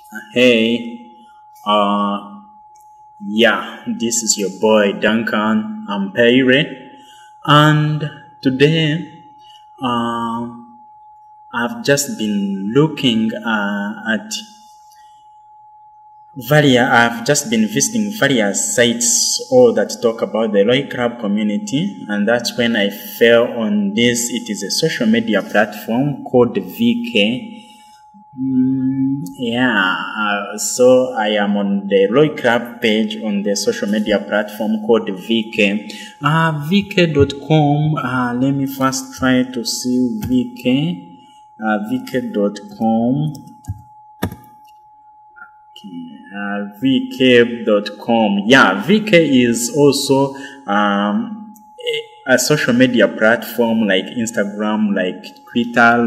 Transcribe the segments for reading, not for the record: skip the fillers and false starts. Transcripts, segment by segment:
Hey, uh, yeah, this is your boy Duncan Ampere, and today, uh, I've just been looking at I've just been visiting various sites all that talk about the Royclub community, and that's when I fell on this. It is a social media platform called VK. So I am on the Royclub page on the social media platform called VK. VK.com. Let me first try to see VK. VK.com. VK.com. Yeah, VK is also a social media platform like Instagram, like Twitter,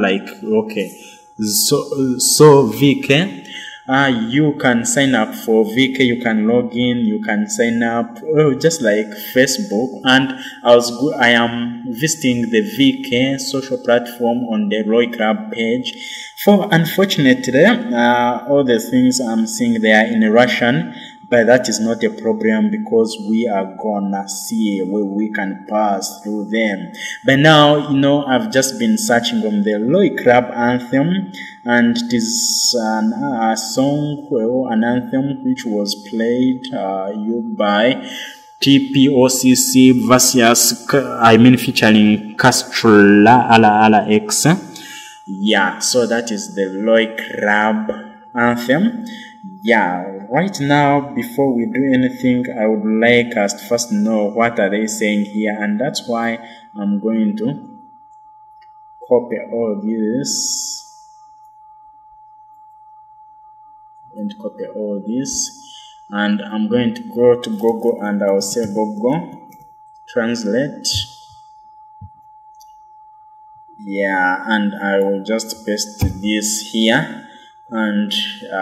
So VK, you can sign up for VK. You can log in. You can sign up, just like Facebook. And I am visiting the VK social platform on the Royclub page. Unfortunately, all the things I'm seeing there in Russian. But that is not a problem because we are gonna see where we can pass through them. But now, I've just been searching on the Royclub anthem, and it is a song or an anthem which was played by TPOCC versus, featuring Castrola ala X. Yeah, so that is the Royclub anthem. Yeah, right now, before we do anything, I would like us to first know what are they saying here, and that's why I'm going to copy all this and I'm going to go to Google, and I'll say Google translate. Yeah, and I will just paste this here, and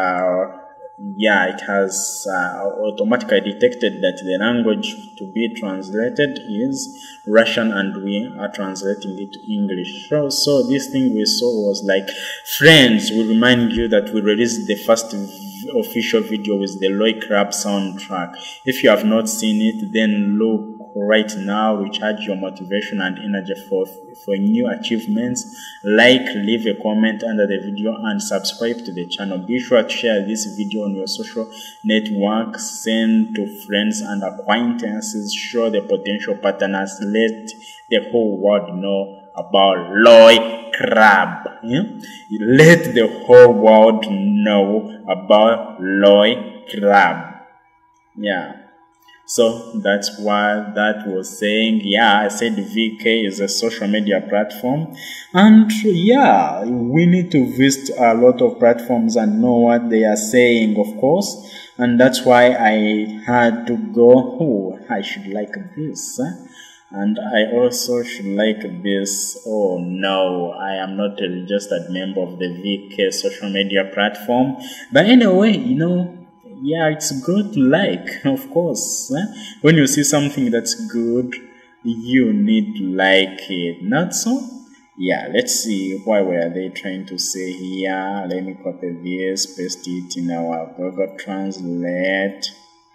it has automatically detected that the language to be translated is Russian, and we are translating it to English. So this thing we saw was like, friends, we remind you that we released the first official video with the Royclub soundtrack. If you have not seen it, then look right now. Recharge your motivation and energy for new achievements. Leave a comment under the video and subscribe to the channel. Be sure to share this video on your social networks, send to friends and acquaintances, show the potential partners, let the whole world know about Royclub. Let the whole world know about Royclub. Yeah. So that's why that was saying. Yeah, I said VK is a social media platform, and yeah, we need to visit a lot of platforms and know what they are saying, of course, and that's why I had to go. Oh, I should like this, and I also should like this. Oh no, I am not a registered member of the VK social media platform, but anyway, yeah, it's good to like, of course. When you see something that's good, you need to like it, not so? Yeah, let's see, what were they trying to say here? Let me copy this, paste it in our Google Translate.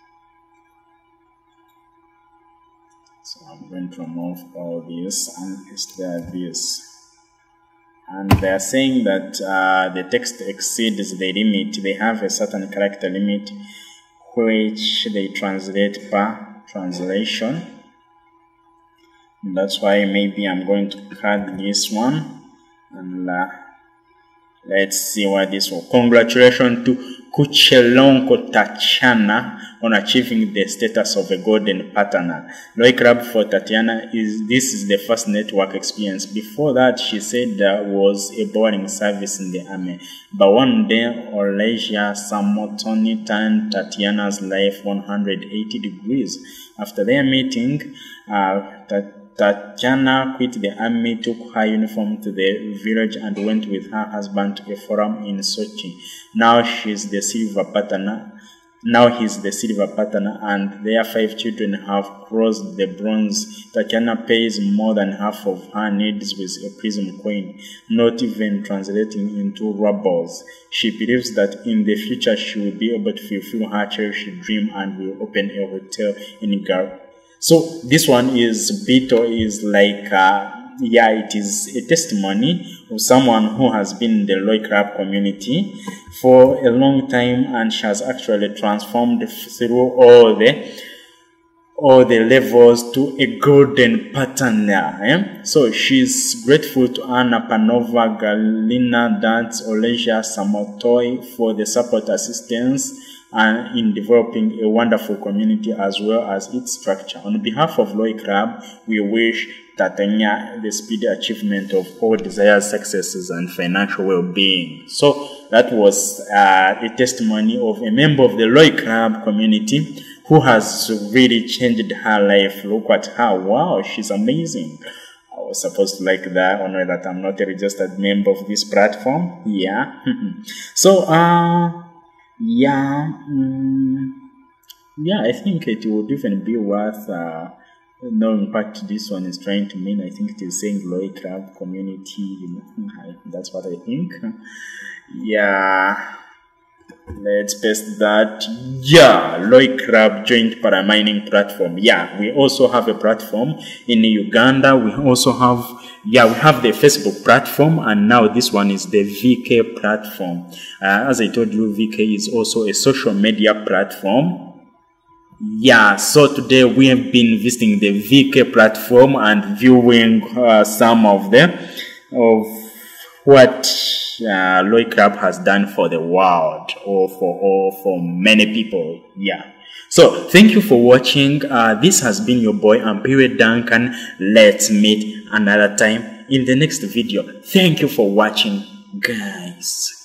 So I'm going to remove all this and paste this. And they are saying that the text exceeds the limit. They have a certain character limit which they translate per translation. And that's why maybe I'm going to cut this one, and let's see what this was. Congratulations to Kuchelonko Tatiana on achieving the status of a golden partner. Royclub for Tatiana this is the first network experience. Before that, she said there was a boring service in the army. But one day, Olesia Samotoni turned Tatiana's life 180 degrees. After their meeting, Tatiana quit the army, took her uniform to the village, and went with her husband to a forum in Sochi. Now she's the silver partner Now he's the silver partner, and their 5 children have crossed the bronze. Tatiana pays more than half of her needs with a prism coin, not even translating into rubles. She believes that in the future she will be able to fulfill her cherished dream and will open a hotel in Gar. So this one is Beto is like yeah, it is a testimony of someone who has been in the Royclub community for a long time, and she has actually transformed through all the levels to a golden partner. So she's grateful to Anna Panova, Galina Dance, Olesia Samotoi for the support, assistance, and in developing a wonderful community as well as its structure. On behalf of Royclub, we wish Tatiana the speedy achievement of all desired successes and financial well-being. So that was a testimony of a member of the Royclub community who has really changed her life. Look at her. Wow, she's amazing. I was supposed to like that, only that I'm not a registered member of this platform. Yeah. So, yeah, I think it would even be worth knowing what this one is trying to mean. I think it is saying Royclub community. That's what I think. Yeah, let's paste that. Yeah, Royclub joint paramining platform. Yeah, we also have a platform in Uganda. We also have, yeah, we have the Facebook platform, and now this one is the VK platform. As I told you, VK is also a social media platform. Yeah, so today we have been visiting the VK platform and viewing some of what Royclub has done for the world, or for many people. Yeah. So thank you for watching. This has been your boy Ampere Duncan. Let's meet another time in the next video. Thank you for watching, guys.